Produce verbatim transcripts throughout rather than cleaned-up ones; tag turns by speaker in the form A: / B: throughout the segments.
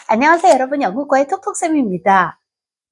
A: 안녕하세요 여러분, 영국어의 톡톡쌤입니다.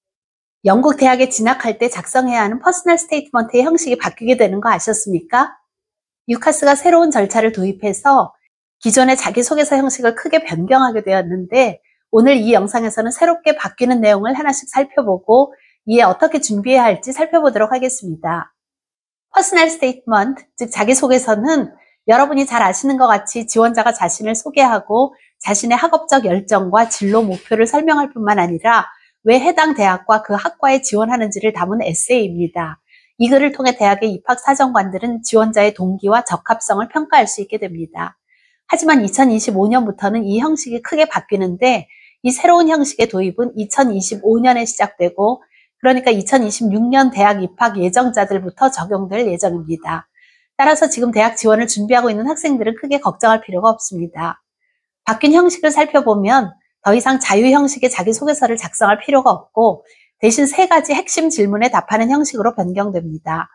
A: 영국 대학에 진학할 때 작성해야 하는 퍼스널 스테이트먼트의 형식이 바뀌게 되는 거 아셨습니까? 유카스가 새로운 절차를 도입해서 기존의 자기소개서 형식을 크게 변경하게 되었는데, 오늘 이 영상에서는 새롭게 바뀌는 내용을 하나씩 살펴보고 이에 어떻게 준비해야 할지 살펴보도록 하겠습니다. 퍼스널 스테이트먼트, 즉 자기소개서는 여러분이 잘 아시는 것 같이 지원자가 자신을 소개하고 자신의 학업적 열정과 진로 목표를 설명할 뿐만 아니라 왜 해당 대학과 그 학과에 지원하는지를 담은 에세이입니다. 이 글을 통해 대학의 입학 사정관들은 지원자의 동기와 적합성을 평가할 수 있게 됩니다. 하지만 이천이십오 년부터는 이 형식이 크게 바뀌는데, 이 새로운 형식의 도입은 이천이십오 년에 시작되고, 그러니까 이천이십육 년 대학 입학 예정자들부터 적용될 예정입니다. 따라서 지금 대학 지원을 준비하고 있는 학생들은 크게 걱정할 필요가 없습니다. 바뀐 형식을 살펴보면 더 이상 자유 형식의 자기소개서를 작성할 필요가 없고, 대신 세 가지 핵심 질문에 답하는 형식으로 변경됩니다.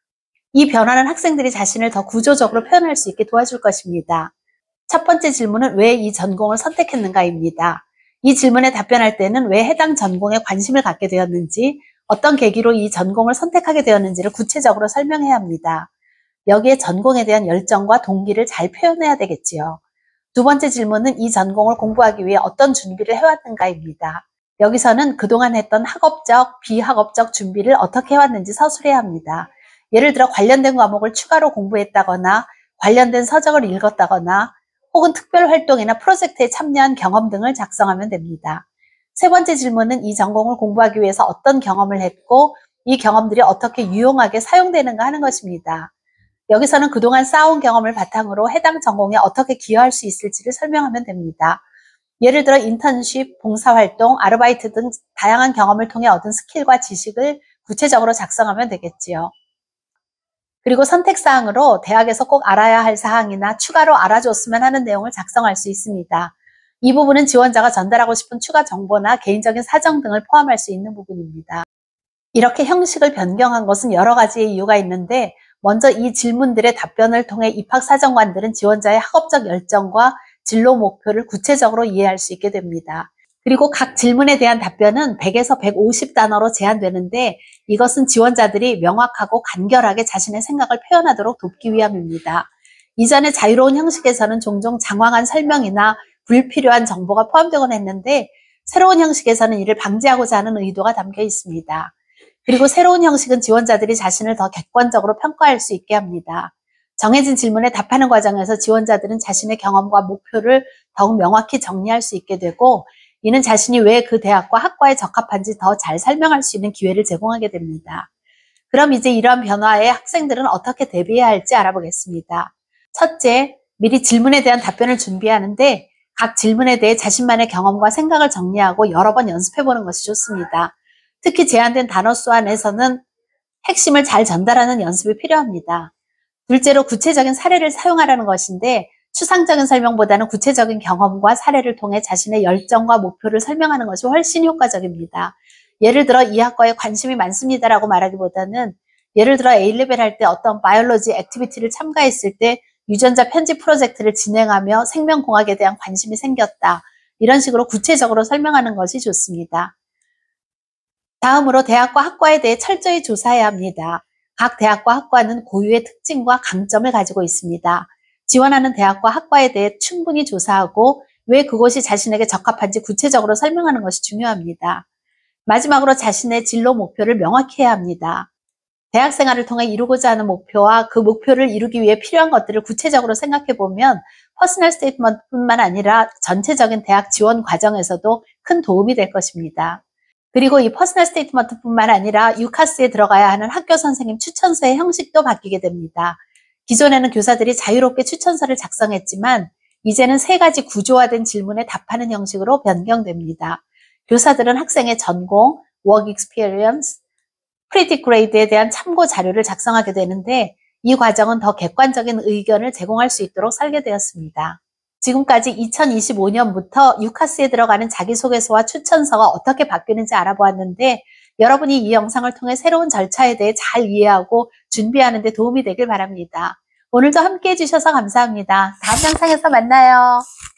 A: 이 변화는 학생들이 자신을 더 구조적으로 표현할 수 있게 도와줄 것입니다. 첫 번째 질문은 왜 이 전공을 선택했는가입니다. 이 질문에 답변할 때는 왜 해당 전공에 관심을 갖게 되었는지, 어떤 계기로 이 전공을 선택하게 되었는지를 구체적으로 설명해야 합니다. 여기에 전공에 대한 열정과 동기를 잘 표현해야 되겠지요. 두 번째 질문은 이 전공을 공부하기 위해 어떤 준비를 해왔는가입니다. 여기서는 그동안 했던 학업적, 비학업적 준비를 어떻게 해왔는지 서술해야 합니다. 예를 들어 관련된 과목을 추가로 공부했다거나 관련된 서적을 읽었다거나 혹은 특별 활동이나 프로젝트에 참여한 경험 등을 작성하면 됩니다. 세 번째 질문은 이 전공을 공부하기 위해서 어떤 경험을 했고 이 경험들이 어떻게 유용하게 사용되는가 하는 것입니다. 여기서는 그동안 쌓아온 경험을 바탕으로 해당 전공에 어떻게 기여할 수 있을지를 설명하면 됩니다. 예를 들어 인턴십, 봉사활동, 아르바이트 등 다양한 경험을 통해 얻은 스킬과 지식을 구체적으로 작성하면 되겠지요. 그리고 선택사항으로 대학에서 꼭 알아야 할 사항이나 추가로 알아줬으면 하는 내용을 작성할 수 있습니다. 이 부분은 지원자가 전달하고 싶은 추가 정보나 개인적인 사정 등을 포함할 수 있는 부분입니다. 이렇게 형식을 변경한 것은 여러 가지의 이유가 있는데, 먼저 이 질문들의 답변을 통해 입학사정관들은 지원자의 학업적 열정과 진로 목표를 구체적으로 이해할 수 있게 됩니다. 그리고 각 질문에 대한 답변은 백에서 백오십 단어로 제한되는데, 이것은 지원자들이 명확하고 간결하게 자신의 생각을 표현하도록 돕기 위함입니다. 이전의 자유로운 형식에서는 종종 장황한 설명이나 불필요한 정보가 포함되곤 했는데, 새로운 형식에서는 이를 방지하고자 하는 의도가 담겨 있습니다. 그리고 새로운 형식은 지원자들이 자신을 더 객관적으로 평가할 수 있게 합니다. 정해진 질문에 답하는 과정에서 지원자들은 자신의 경험과 목표를 더욱 명확히 정리할 수 있게 되고, 이는 자신이 왜 그 대학과 학과에 적합한지 더 잘 설명할 수 있는 기회를 제공하게 됩니다. 그럼 이제 이러한 변화에 학생들은 어떻게 대비해야 할지 알아보겠습니다. 첫째, 미리 질문에 대한 답변을 준비하는데 각 질문에 대해 자신만의 경험과 생각을 정리하고 여러 번 연습해보는 것이 좋습니다. 특히 제한된 단어 수 안에서는 핵심을 잘 전달하는 연습이 필요합니다. 둘째로 구체적인 사례를 사용하라는 것인데, 추상적인 설명보다는 구체적인 경험과 사례를 통해 자신의 열정과 목표를 설명하는 것이 훨씬 효과적입니다. 예를 들어 이 학과에 관심이 많습니다라고 말하기보다는, 예를 들어 A레벨 할 때 어떤 바이올로지 액티비티를 참가했을 때 유전자 편집 프로젝트를 진행하며 생명공학에 대한 관심이 생겼다. 이런 식으로 구체적으로 설명하는 것이 좋습니다. 다음으로 대학과 학과에 대해 철저히 조사해야 합니다. 각 대학과 학과는 고유의 특징과 강점을 가지고 있습니다. 지원하는 대학과 학과에 대해 충분히 조사하고 왜 그곳이 자신에게 적합한지 구체적으로 설명하는 것이 중요합니다. 마지막으로 자신의 진로 목표를 명확히 해야 합니다. 대학 생활을 통해 이루고자 하는 목표와 그 목표를 이루기 위해 필요한 것들을 구체적으로 생각해 보면 퍼스널 스테이트먼트뿐만 아니라 전체적인 대학 지원 과정에서도 큰 도움이 될 것입니다. 그리고 이 퍼스널 스테이트먼트뿐만 아니라 유카스에 들어가야 하는 학교 선생님 추천서의 형식도 바뀌게 됩니다. 기존에는 교사들이 자유롭게 추천서를 작성했지만 이제는 세 가지 구조화된 질문에 답하는 형식으로 변경됩니다. 교사들은 학생의 전공, work experience, 크리틱 그레이드에 대한 참고 자료를 작성하게 되는데, 이 과정은 더 객관적인 의견을 제공할 수 있도록 설계되었습니다. 지금까지 이천이십오 년부터 유카스에 들어가는 자기소개서와 추천서가 어떻게 바뀌는지 알아보았는데, 여러분이 이 영상을 통해 새로운 절차에 대해 잘 이해하고 준비하는 데 도움이 되길 바랍니다. 오늘도 함께 해주셔서 감사합니다. 다음 영상에서 만나요.